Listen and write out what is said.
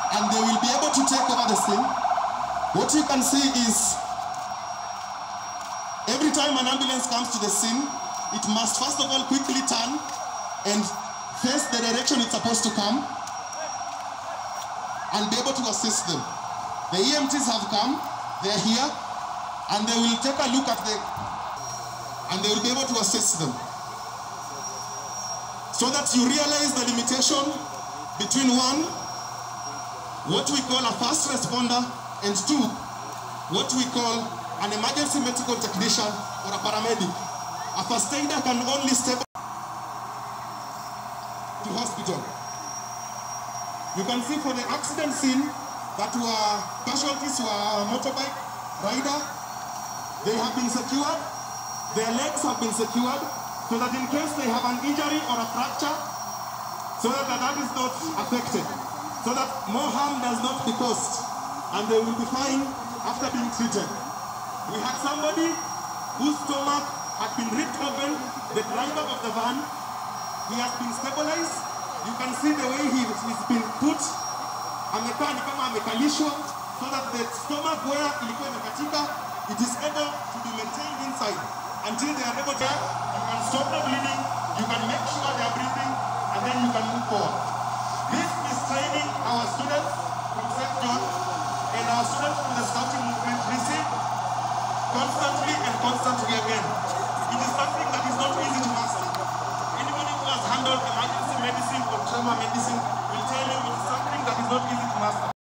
and they will be able to take over the scene. What you can see is every time an ambulance comes to the scene, it must first of all quickly turn and face the direction it's supposed to come and be able to assist them. The EMTs have come, they're here, and they will take a look at and they will be able to assist them. So that you realize the limitation between one, what we call a first responder, and two, what we call an emergency medical technician or a paramedic. A first aider can only step to hospital. You can see for the accident scene that casualties were a motorbike rider. They have been secured, their legs have been secured, so that in case they have an injury or a fracture, so that is not affected, so that more harm does not be caused, and they will be fine after being treated. We had somebody whose stomach had been ripped open, the driver of the van. He has been stabilized. You can see the way he's been put, amekalishwa, so that the stomach where ilikuwa imekatika, it is able to be maintained inside until they are able to. You can stop the bleeding, you can make sure they are breathing, and then you can move forward. This is training our students from St. John and our students from the Scouting movement receive constantly and constantly again. It is something that is not easy to master. Anybody who has handled emergency medicine or trauma medicine will tell you it is something that is not easy to master.